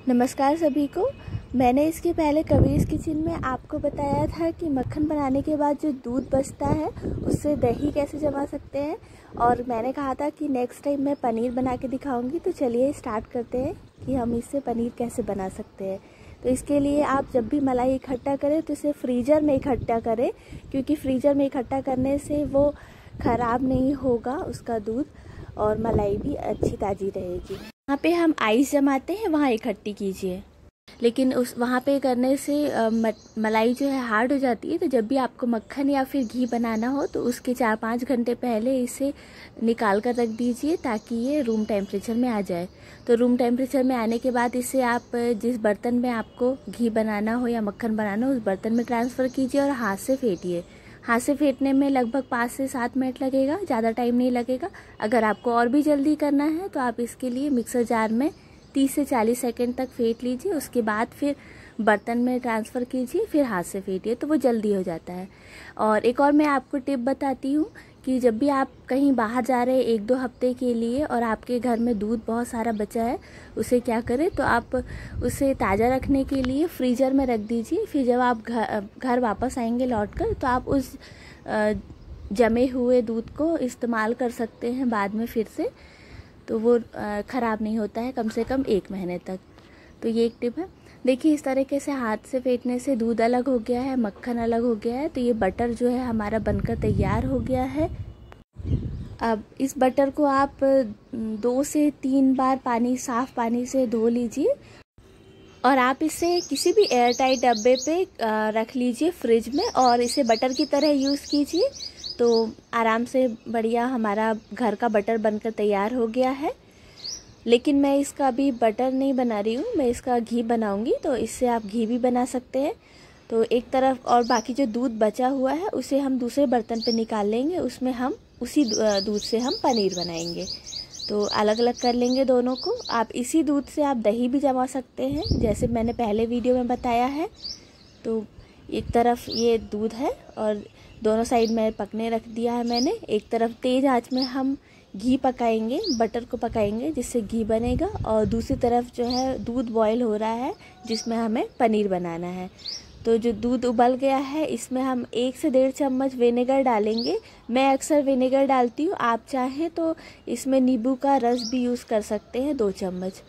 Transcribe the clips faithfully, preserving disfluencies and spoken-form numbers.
नमस्कार सभी को। मैंने इसके पहले कबीर्स किचन में आपको बताया था कि मक्खन बनाने के बाद जो दूध बचता है उससे दही कैसे जमा सकते हैं, और मैंने कहा था कि नेक्स्ट टाइम मैं पनीर बना के दिखाऊंगी। तो चलिए स्टार्ट करते हैं कि हम इससे पनीर कैसे बना सकते हैं। तो इसके लिए आप जब भी मलाई इकट्ठा करें तो इसे फ्रीज़र में इकट्ठा करें, क्योंकि फ्रीज़र में इकट्ठा करने से वो ख़राब नहीं होगा उसका दूध, और मलाई भी अच्छी ताज़ी रहेगी। जहाँ पे हम आइस जमाते हैं वहाँ इकट्ठी कीजिए, लेकिन उस वहाँ पे करने से मलाई जो है हार्ड हो जाती है। तो जब भी आपको मक्खन या फिर घी बनाना हो तो उसके चार पाँच घंटे पहले इसे निकाल कर रख दीजिए, ताकि ये रूम टेम्परेचर में आ जाए। तो रूम टेम्परेचर में आने के बाद इसे आप जिस बर्तन में आपको घी बनाना हो या मक्खन बनाना हो उस बर्तन में ट्रांसफ़र कीजिए और हाथ से फेंटिए। हाथ से फेंटने में लगभग पाँच से सात मिनट लगेगा, ज़्यादा टाइम नहीं लगेगा। अगर आपको और भी जल्दी करना है तो आप इसके लिए मिक्सर जार में तीस से चालीस सेकंड तक फेंट लीजिए, उसके बाद फिर बर्तन में ट्रांसफ़र कीजिए, फिर हाथ से फेंटिए, तो वो जल्दी हो जाता है। और एक और मैं आपको टिप बताती हूँ कि जब भी आप कहीं बाहर जा रहे हैं एक दो हफ्ते के लिए और आपके घर में दूध बहुत सारा बचा है, उसे क्या करें, तो आप उसे ताज़ा रखने के लिए फ्रीज़र में रख दीजिए। फिर जब आप घर घर वापस आएंगे लौट कर, तो आप उस जमे हुए दूध को इस्तेमाल कर सकते हैं बाद में फिर से, तो वो ख़राब नहीं होता है कम से कम एक महीने तक। तो ये एक टिप है। देखिए इस तरीके से हाथ से फेंटने से दूध अलग हो गया है, मक्खन अलग हो गया है। तो ये बटर जो है हमारा बनकर तैयार हो गया है। अब इस बटर को आप दो से तीन बार पानी साफ़ पानी से धो लीजिए, और आप इसे किसी भी एयर टाइट डब्बे पे रख लीजिए फ्रिज में, और इसे बटर की तरह यूज़ कीजिए। तो आराम से बढ़िया हमारा घर का बटर बनकर तैयार हो गया है। लेकिन मैं इसका अभी बटर नहीं बना रही हूँ, मैं इसका घी बनाऊँगी। तो इससे आप घी भी बना सकते हैं। तो एक तरफ, और बाकी जो दूध बचा हुआ है उसे हम दूसरे बर्तन पे निकाल लेंगे, उसमें हम उसी दूध से हम पनीर बनाएंगे। तो अलग अलग कर लेंगे दोनों को। आप इसी दूध से आप दही भी जमा सकते हैं, जैसे मैंने पहले वीडियो में बताया है। तो एक तरफ ये दूध है और दोनों साइड में पकने रख दिया है मैंने। एक तरफ तेज़ आंच में हम घी पकाएंगे, बटर को पकाएंगे जिससे घी बनेगा, और दूसरी तरफ जो है दूध बॉयल हो रहा है जिसमें हमें पनीर बनाना है। तो जो दूध उबल गया है इसमें हम एक से डेढ़ चम्मच विनेगर डालेंगे। मैं अक्सर विनेगर डालती हूँ, आप चाहें तो इसमें नींबू का रस भी यूज़ कर सकते हैं, दो चम्मच।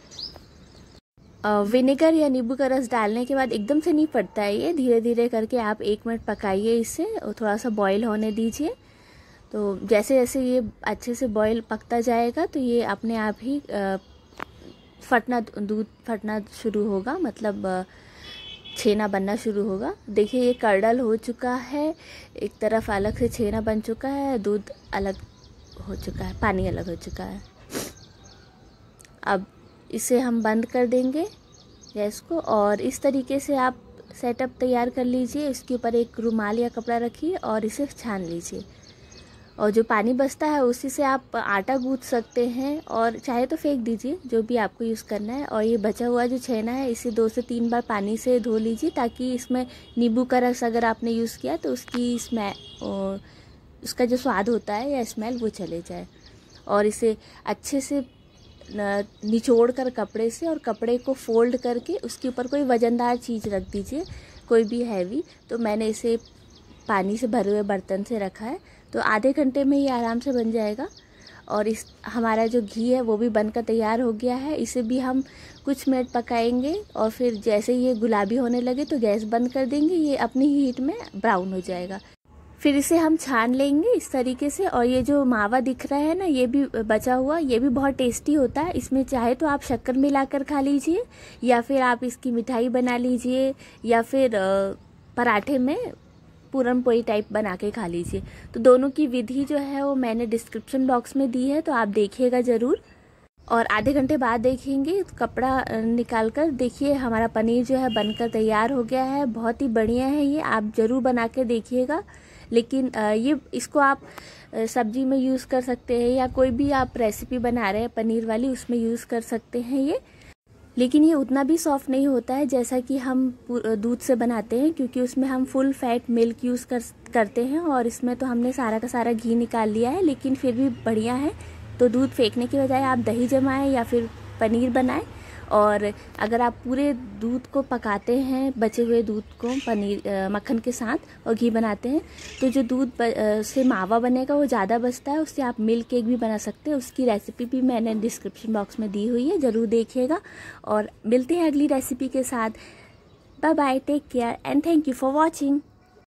विनेगर या नींबू का रस डालने के बाद एकदम से नहीं फटता है ये, धीरे धीरे करके आप एक मिनट पकाइए इसे, थोड़ा सा बॉईल होने दीजिए। तो जैसे जैसे ये अच्छे से बॉईल पकता जाएगा तो ये अपने आप ही फटना दूध फटना शुरू होगा, मतलब छेना बनना शुरू होगा। देखिए ये कर्डल हो चुका है, एक तरफ अलग से छेना बन चुका है, दूध अलग हो चुका है, पानी अलग हो चुका है। अब इसे हम बंद कर देंगे गैस को, और इस तरीके से आप सेटअप तैयार कर लीजिए। इसके ऊपर एक रुमाल या कपड़ा रखिए और इसे छान लीजिए, और जो पानी बचता है उसी से आप आटा गूँथ सकते हैं, और चाहे तो फेंक दीजिए, जो भी आपको यूज़ करना है। और ये बचा हुआ जो छेना है इसे दो से तीन बार पानी से धो लीजिए, ताकि इसमें नींबू का रस अगर आपने यूज़ किया तो उसकी स्मेल, उसका जो स्वाद होता है या स्मेल वो चले जाए। और इसे अच्छे से निचोड़ कर कपड़े से, और कपड़े को फोल्ड करके उसके ऊपर कोई वज़नदार चीज़ रख दीजिए, कोई भी हैवी। तो मैंने इसे पानी से भरे हुए बर्तन से रखा है। तो आधे घंटे में ये आराम से बन जाएगा। और इस हमारा जो घी है वो भी बनकर तैयार हो गया है। इसे भी हम कुछ मिनट पकाएंगे, और फिर जैसे ये गुलाबी होने लगे तो गैस बंद कर देंगे, ये अपनी हीट में ब्राउन हो जाएगा। फिर इसे हम छान लेंगे इस तरीके से। और ये जो मावा दिख रहा है ना, ये भी बचा हुआ, ये भी बहुत टेस्टी होता है। इसमें चाहे तो आप शक्कर मिलाकर खा लीजिए, या फिर आप इसकी मिठाई बना लीजिए, या फिर पराठे में पूरन पोली टाइप बना के खा लीजिए। तो दोनों की विधि जो है वो मैंने डिस्क्रिप्शन बॉक्स में दी है, तो आप देखिएगा ज़रूर। और आधे घंटे बाद देखेंगे, तो कपड़ा निकाल कर देखिए हमारा पनीर जो है बनकर तैयार हो गया है। बहुत ही बढ़िया है ये, आप ज़रूर बना के देखिएगा। लेकिन ये इसको आप सब्जी में यूज़ कर सकते हैं, या कोई भी आप रेसिपी बना रहे हैं पनीर वाली उसमें यूज़ कर सकते हैं ये। लेकिन ये उतना भी सॉफ्ट नहीं होता है जैसा कि हम दूध से बनाते हैं, क्योंकि उसमें हम फुल फैट मिल्क यूज़ कर करते हैं, और इसमें तो हमने सारा का सारा घी निकाल लिया है। लेकिन फिर भी बढ़िया है। तो दूध फेंकने की बजाय आप दही जमाएं या फिर पनीर बनाएं, और अगर आप पूरे दूध को पकाते हैं, बचे हुए दूध को पनीर मक्खन के साथ और घी बनाते हैं, तो जो दूध से मावा बनेगा वो ज़्यादा बचता है, उससे आप मिल्क केक भी बना सकते हैं। उसकी रेसिपी भी मैंने डिस्क्रिप्शन बॉक्स में दी हुई है, ज़रूर देखिएगा। और मिलते हैं अगली रेसिपी के साथ। Bye bye, take care and thank you for watching.